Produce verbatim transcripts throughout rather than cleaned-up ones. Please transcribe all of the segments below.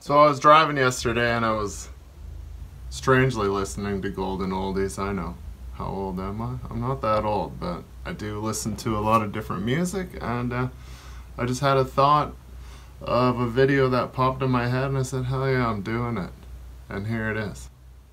So I was driving yesterday and I was strangely listening to Golden Oldies. I know. How old am I? I'm not that old, but I do listen to a lot of different music, and uh, I just had a thought of a video that popped in my head, and I said, hell yeah, I'm doing it. And here it is.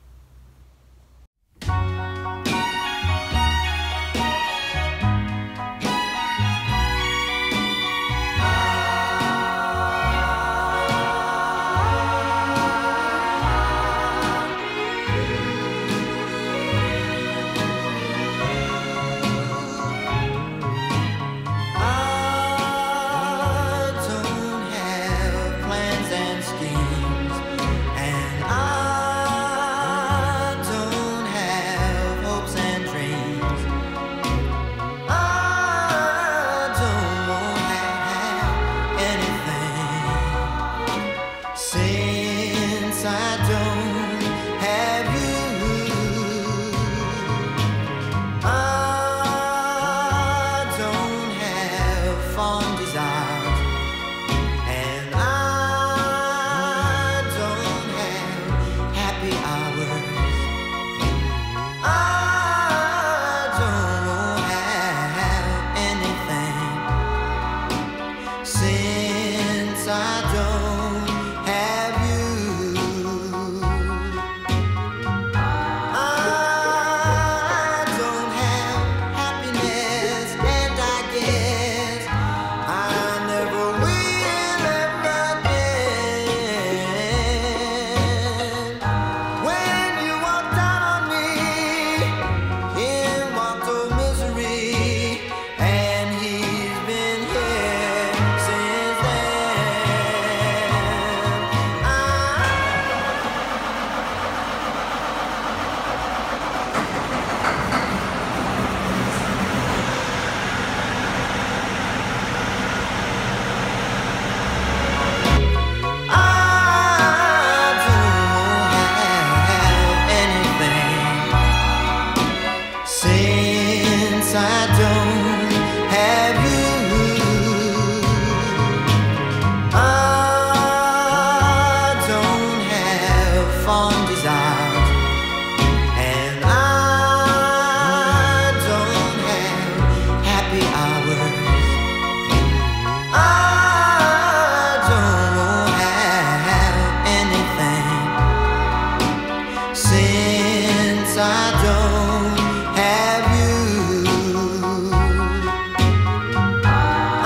Since I don't have you, I don't have fond desires, and I don't have happy hours. I don't have anything since I don't have you. I don't have happiness, and I guess I never will ever again. When you walked out on me in mortal misery, and he's been here since then. Since I don't have you, I don't have fond desires, and I don't have happy hours. I don't have anything since I don't have you. I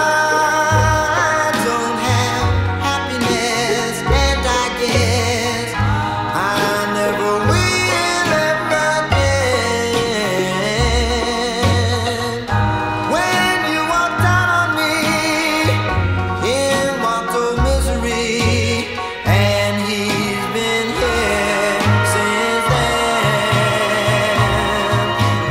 don't have happiness, and I guess I never will ever again. When you walked out on me in mortal misery, and he's been here since then. I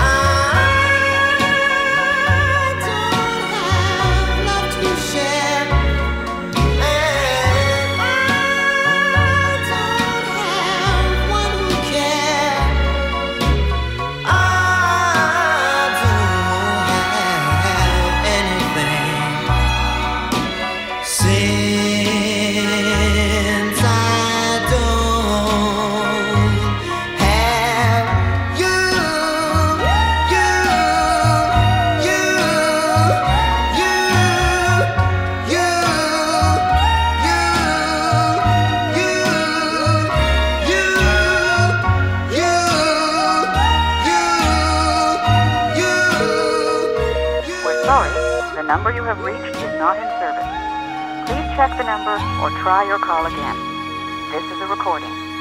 don't have love to share, and I don't have one who cares. I don't have anything since I don't have you, you, you, you, you, you, you, you, you, you. We're sorry, the number you have reached is not in service. Please check the number or try your call again. This is a recording.